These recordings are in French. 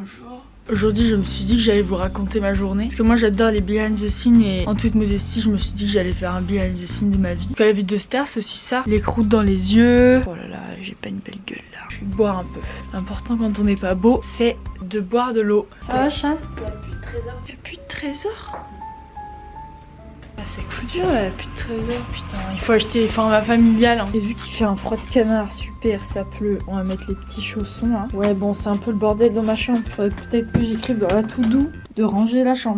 Bonjour. Aujourd'hui je me suis dit que j'allais vous raconter ma journée. Parce que moi j'adore les behind the scenes et en toute modestie je me suis dit que j'allais faire un behind the scenes de ma vie. Quand la vie de star c'est aussi ça. Les croûtes dans les yeux. Oh là là, j'ai pas une belle gueule là. Je vais boire un peu. L'important quand on n'est pas beau c'est de boire de l'eau. Ça va chat? Il y a plus de trésor. Il y a plus de trésor? Ah, c'est coup dur là, plus de trésor, putain. Il faut acheter format familial. Hein. Et vu qu'il fait un froid de canard, super, ça pleut. On va mettre les petits chaussons hein. Ouais, bon, c'est un peu le bordel dans ma chambre. Faudrait peut-être que j'écrive dans la tout doux de ranger la chambre.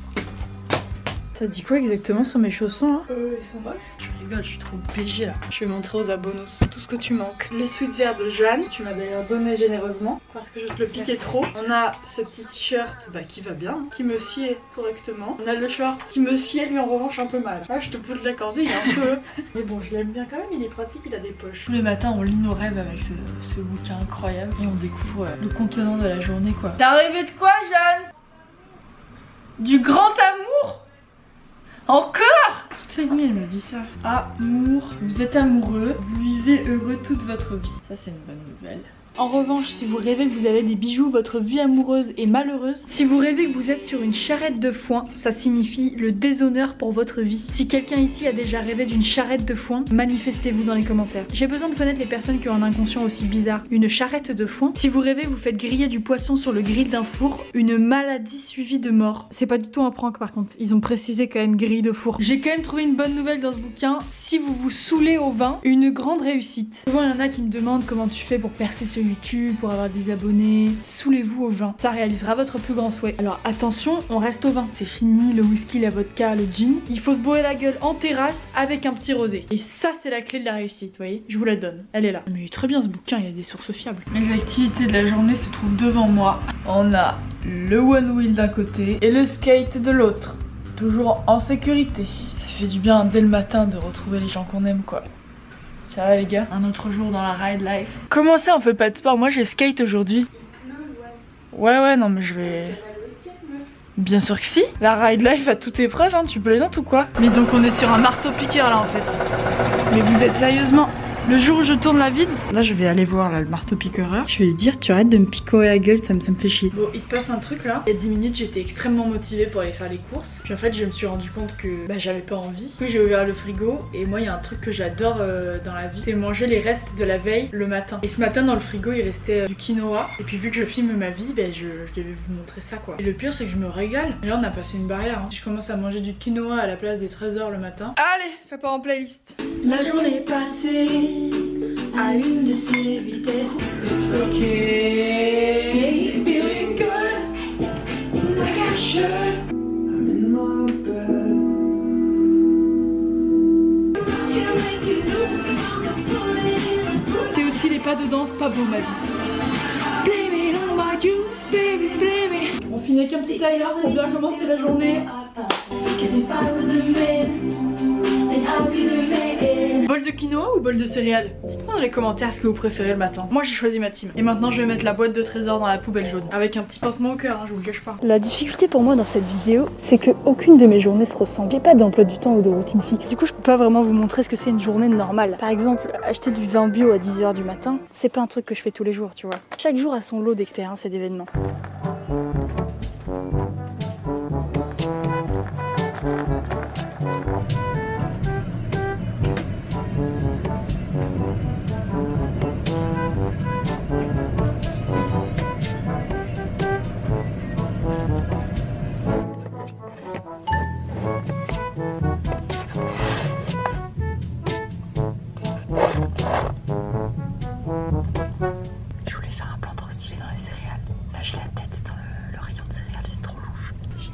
Ça dit quoi exactement sur mes chaussons là? Ils sont moches. Je rigole, je suis trop PG là. Je vais montrer aux abonnos tout ce que tu manques. Les sweats verts de Jeanne, tu m'as d'ailleurs donné généreusement parce que je te le piquais trop. On a ce petit t-shirt qui va bien, qui me sied correctement. On a le short qui me sied lui en revanche un peu mal. Là je te peux l'accorder, il est un peu... Mais bon, je l'aime bien quand même, il est pratique, il a des poches. Tous les matins on lit nos rêves avec ce bouquin incroyable et on découvre le contenant de la journée quoi. T'es arrivé de quoi Jeanne? Du grand amour? Encore? Toutes les nuits elle me dit ça. Amour, vous êtes amoureux, vous vivez heureux toute votre vie. Ça c'est une bonne nouvelle. En revanche, si vous rêvez que vous avez des bijoux, votre vie amoureuse est malheureuse. Si vous rêvez que vous êtes sur une charrette de foin, ça signifie le déshonneur pour votre vie. Si quelqu'un ici a déjà rêvé d'une charrette de foin, manifestez-vous dans les commentaires. J'ai besoin de connaître les personnes qui ont un inconscient aussi bizarre. Une charrette de foin. Si vous rêvez que vous faites griller du poisson sur le grill d'un four, une maladie suivie de mort. C'est pas du tout un prank par contre, ils ont précisé quand même grille de four. J'ai quand même trouvé une bonne nouvelle dans ce bouquin. Si vous vous saoulez au vin, une grande réussite. Souvent il y en a qui me demandent comment tu fais pour percer sur YouTube, pour avoir des abonnés. Saoulez-vous au vin, ça réalisera votre plus grand souhait. Alors attention, on reste au vin. C'est fini le whisky, la vodka, le gin. Il faut se bourrer la gueule en terrasse avec un petit rosé. Et ça c'est la clé de la réussite, vous voyez. Je vous la donne, elle est là. Mais il est très bien ce bouquin, il y a des sources fiables. Les activités de la journée se trouvent devant moi. On a le one wheel d'un côté et le skate de l'autre. Toujours en sécurité. Ça fait du bien dès le matin de retrouver les gens qu'on aime quoi. Ça va les gars? Un autre jour dans la ride life. Comment ça on fait pas de sport? Moi j'ai skate aujourd'hui. Ouais non mais je vais... Bien sûr que si. La ride life à toute épreuve hein, tu plaisantes ou quoi? Mais donc on est sur un marteau piqueur là en fait. Mais vous êtes sérieusement... Le jour où je tourne la vide, là je vais aller voir là, le marteau piqueur. Je vais lui dire tu arrêtes de me picorer la gueule, ça me fait chier. Bon il se passe un truc là. Il y a 10 minutes j'étais extrêmement motivée pour aller faire les courses. Puis en fait je me suis rendu compte que j'avais pas envie. Puis j'ai ouvert le frigo et moi il y a un truc que j'adore dans la vie, c'est manger les restes de la veille le matin. Et ce matin dans le frigo il restait du quinoa. Et puis vu que je filme ma vie, je devais vous montrer ça quoi. Et le pire c'est que je me régale. Et là on a passé une barrière. Si je commence à manger du quinoa à la place des trésors le matin. Allez, ça part en playlist. La journée est passée à une de ces vitesses. It's okay, feeling good, like I should. I'm in my bed. T'es aussi les pas de danse pas beau ma vie. Blame it on my juice, baby, blame it. On finit avec un petit Tyler pour bien commencer la journée. Bol de quinoa ou bol de céréales? Dites-moi dans les commentaires ce que vous préférez le matin. Moi j'ai choisi ma team. Et maintenant je vais mettre la boîte de trésors dans la poubelle jaune. Avec un petit pincement au cœur, hein, je vous le cache pas. La difficulté pour moi dans cette vidéo, c'est que aucune de mes journées se ressemble. J'ai pas d'emploi du temps ou de routine fixe. Du coup je peux pas vraiment vous montrer ce que c'est une journée normale. Par exemple, acheter du vin bio à 10 h du matin, c'est pas un truc que je fais tous les jours, tu vois. Chaque jour a son lot d'expériences et d'événements. Je voulais faire un plan trop stylé dans les céréales. Là j'ai la tête dans le rayon de céréales, c'est trop louche.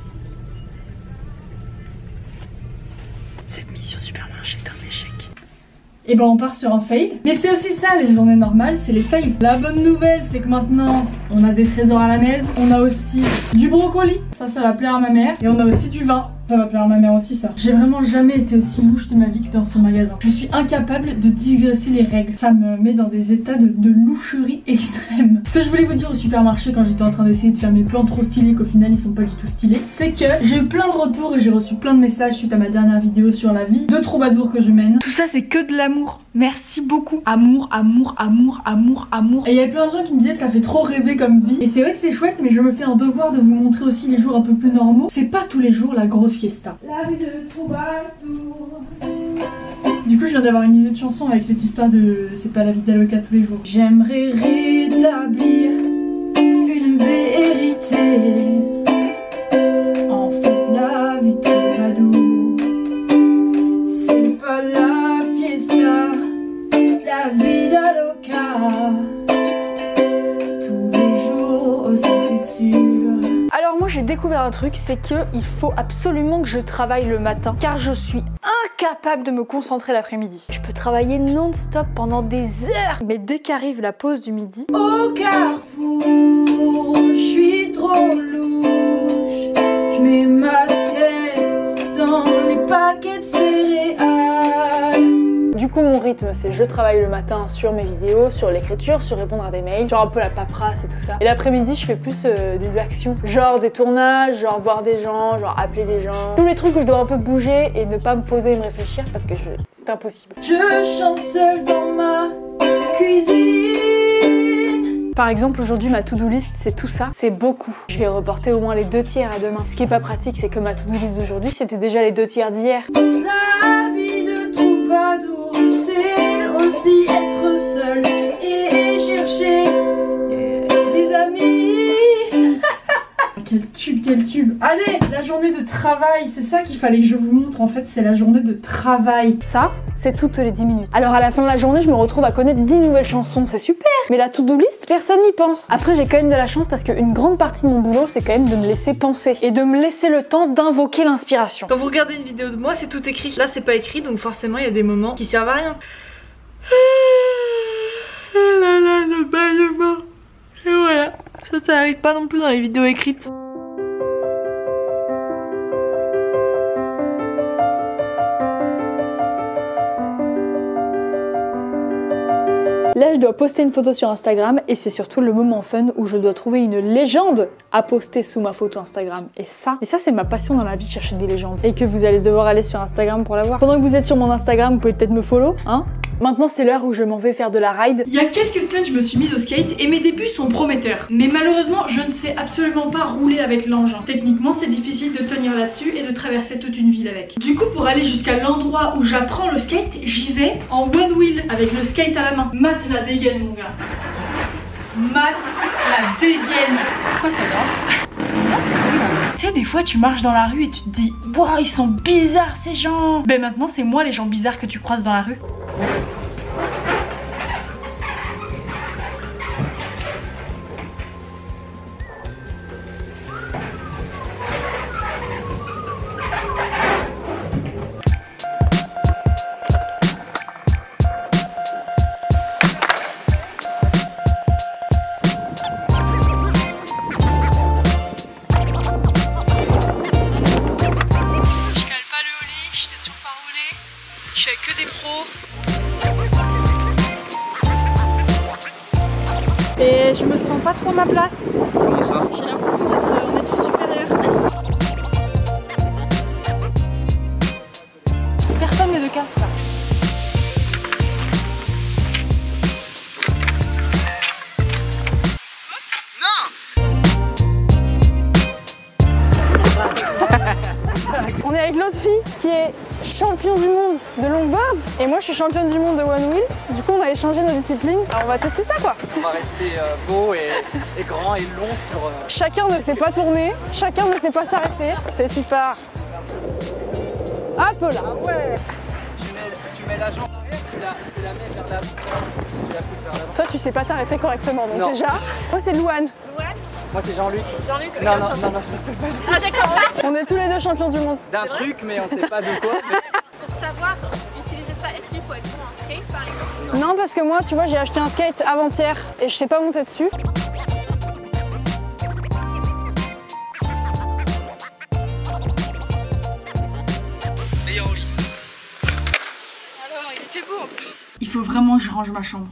Cette mission supermarché est un échec. Et ben on part sur un fail. Mais c'est aussi ça les journées normales, c'est les fails. La bonne nouvelle c'est que maintenant on a des trésors à la maison. On a aussi du brocoli, ça va plaire à ma mère. Et on a aussi du vin, ça va plaire à ma mère aussi ça. J'ai vraiment jamais été aussi louche de ma vie que dans ce magasin. Je suis incapable de digresser les règles. Ça me met dans des états de loucherie extrême. Ce que je voulais vous dire au supermarché quand j'étais en train d'essayer de faire mes plans trop stylés qu'au final ils sont pas du tout stylés, c'est que j'ai eu plein de retours et j'ai reçu plein de messages suite à ma dernière vidéo sur la vie de troubadour que je mène. Tout ça c'est que de l'amour. Merci beaucoup. Amour, amour, amour, amour, amour. Et il y avait plein de gens qui me disaient ça fait trop rêver comme vie. Et c'est vrai que c'est chouette, mais je me fais un devoir de vous montrer aussi les jours un peu plus normaux. C'est pas tous les jours la grosse fiesta. La vie de troubadour. Du coup je viens d'avoir une idée de chanson avec cette histoire de c'est pas la vie d'Aloca tous les jours. J'aimerais rétablir une vérité. En fait la vie de troubadour, c'est pas la fiesta, la vie d'Aloca. Tous les jours, oh ça c'est sûr. Alors moi j'ai découvert un truc, c'est que il faut absolument que je travaille le matin, car je suis incapable de me concentrer l'après-midi. Je peux travailler non-stop pendant des heures, mais dès qu'arrive la pause du midi, au carrefour, je suis trop louche, je mets ma tête dans les paquets de céréales. Du coup mon rythme c'est je travaille le matin sur mes vidéos, sur l'écriture, sur répondre à des mails, sur un peu la paperasse et tout ça. Et l'après-midi je fais plus des actions, genre des tournages, genre voir des gens, genre appeler des gens. Tous les trucs où je dois un peu bouger et ne pas me poser et me réfléchir parce que c'est impossible. Je chante seule dans ma cuisine. Par exemple aujourd'hui ma to-do list c'est tout ça, c'est beaucoup. Je vais reporter au moins les 2/3 à demain. Ce qui est pas pratique c'est que ma to-do list d'aujourd'hui c'était déjà les 2/3 d'hier. La vie de troubadour, c'est aussi être seul et chercher des amis. Quel tube, quel tube. Allez, la journée de travail, c'est ça qu'il fallait que je vous montre en fait, c'est la journée de travail. Ça, c'est toutes les 10 minutes. Alors à la fin de la journée, je me retrouve à connaître 10 nouvelles chansons, c'est super. Mais la to-do list, personne n'y pense. Après, j'ai quand même de la chance parce qu'une grande partie de mon boulot, c'est quand même de me laisser penser et de me laisser le temps d'invoquer l'inspiration. Quand vous regardez une vidéo de moi, c'est tout écrit. Là, c'est pas écrit, donc forcément, il y a des moments qui servent à rien. Oh là là, le bâillement. Et voilà, ça arrive pas non plus dans les vidéos écrites. Là, je dois poster une photo sur Instagram et c'est surtout le moment fun où je dois trouver une légende à poster sous ma photo Instagram. Et ça c'est ma passion dans la vie, chercher des légendes. Et que vous allez devoir aller sur Instagram pour la voir. Pendant que vous êtes sur mon Instagram, vous pouvez peut-être me follow, hein. Maintenant c'est l'heure où je m'en vais faire de la ride. Il y a quelques semaines je me suis mise au skate et mes débuts sont prometteurs. Mais malheureusement je ne sais absolument pas rouler avec l'engin. Techniquement c'est difficile de tenir là-dessus et de traverser toute une ville avec. Du coup pour aller jusqu'à l'endroit où j'apprends le skate, j'y vais en one wheel avec le skate à la main. Matt la dégaine mon gars. Matt la dégaine. Pourquoi ça danse? C'est bien, c'est cool. Tu sais des fois tu marches dans la rue et tu te dis waouh ils sont bizarres ces gens. Ben maintenant c'est moi les gens bizarres que tu croises dans la rue. Je fais que des pros. Et je me sens pas trop à ma place. Comment ça? J'ai l'impression d'être en études supérieures. Personne met de casque là. On est avec l'autre fille qui est champion du monde de longboard et moi je suis championne du monde de one wheel. Du coup on a échangé nos disciplines. Alors on va tester ça quoi. On va rester beau et grand et long sur... Chacun ne sait pas tourner, chacun ne sait pas s'arrêter. C'est super. Hop là. Ah ouais. Tu mets la jambe arrière, tu la mets vers l'avant, tu la pousses vers l'avant. Toi tu sais pas t'arrêter correctement donc non. Déjà. Moi c'est Louane. Moi c'est Jean-Luc. Jean-Luc, non, je t'appelle pas Jean-Luc. Ah d'accord. On est tous les deux champions du monde. D'un truc mais on sait pas de quoi. Mais... Pour savoir utiliser ça, est-ce qu'il faut être bon en skate par exemple? Non parce que moi tu vois j'ai acheté un skate avant-hier et je sais pas monter dessus. Meilleur au lit. Alors il était beau en plus. Il faut vraiment que je range ma chambre.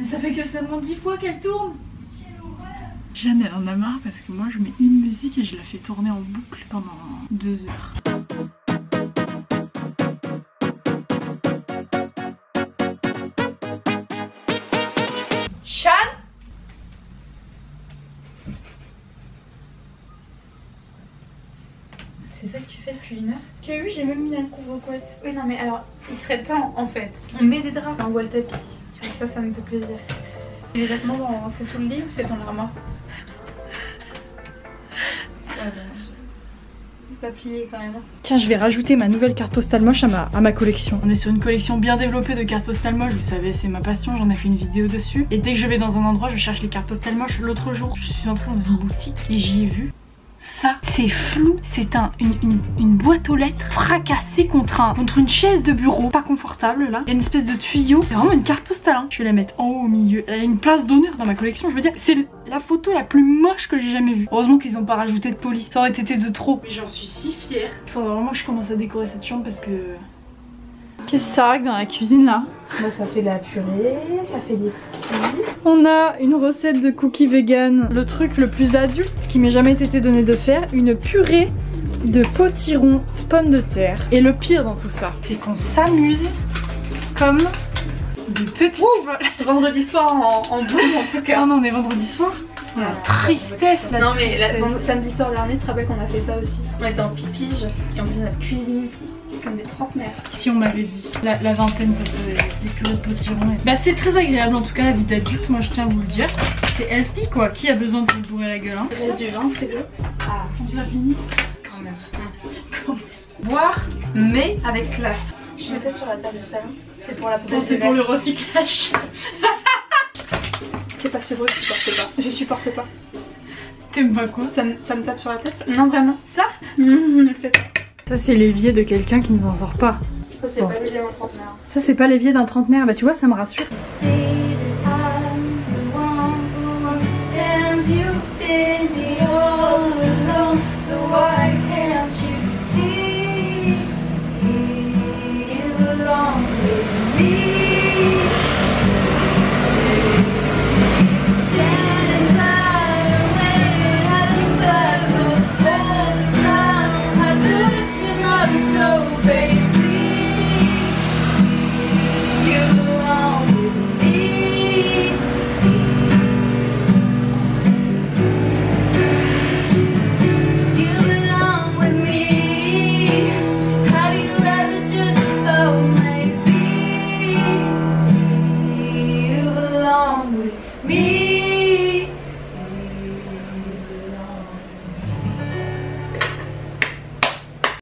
Mais ça fait que seulement 10 fois qu'elle tourne. Jeanne elle en a marre parce que moi je mets une musique et je la fais tourner en boucle pendant 2 heures. Jeanne ? C'est ça que tu fais depuis 1 heure? Tu as vu, j'ai même mis un couvre-couette. Oui, non, mais alors, il serait temps en fait. On met des draps, on voit le tapis. Tu vois que ça me fait plaisir. Et les vêtements, c'est sous le lit ou c'est ton armoire? Ouais, c'est pas plié quand même. Tiens, je vais rajouter ma nouvelle carte postale moche à ma collection. On est sur une collection bien développée de cartes postales moches, vous savez, c'est ma passion, j'en ai fait une vidéo dessus. Et dès que je vais dans un endroit, je cherche les cartes postales moches. L'autre jour, je suis entrée dans une boutique et j'y ai vu. Ça, c'est flou, c'est une boîte aux lettres fracassée contre une chaise de bureau, pas confortable là. Il y a une espèce de tuyau, c'est vraiment une carte postale, hein. Je vais la mettre en haut au milieu. Elle a une place d'honneur dans ma collection, je veux dire, c'est la photo la plus moche que j'ai jamais vue. Heureusement qu'ils n'ont pas rajouté de police, ça aurait été de trop. Mais j'en suis si fière. Il faudrait vraiment que je commence à décorer cette chambre parce que... Qu'est-ce que ça arrive dans la cuisine là? Bah, ça fait de la purée, ça fait des cookies. On a une recette de cookies vegan, le truc le plus adulte qui m'ait jamais été donné de faire, une purée de potiron pommes de terre. Et le pire dans tout ça, c'est qu'on s'amuse comme des petites folles. Vendredi soir en boum en tout cas. Oh non, on est vendredi soir. La tristesse. Non mais samedi soir dernier, tu te rappelles qu'on a fait ça aussi? On était en pipige et on faisait notre cuisine comme des trentenaires. Si on m'avait dit la vingtaine, ça serait les purées de potiron. Bah c'est très agréable en tout cas la vie d'adulte, moi je tiens à vous le dire. C'est healthy quoi, qui a besoin de se bourrer la gueule hein? Il reste du vin, fais deux. Ah, on se l'a fini. Quand même. Boire, mais avec classe. Je mets ça sur la table du salon. C'est pour la poubelle. C'est pour le recyclage. Fais pas ce bruit, je supporte pas. Je supporte pas. T'aimes pas quoi? Ça me tape sur la tête? Non vraiment. Ça? Ne le fais pas. Ça c'est l'évier de quelqu'un qui ne s'en sort pas. Ça c'est pas l'évier d'un trentenaire. Ça c'est pas l'évier d'un trentenaire, bah tu vois ça me rassure. Along with me.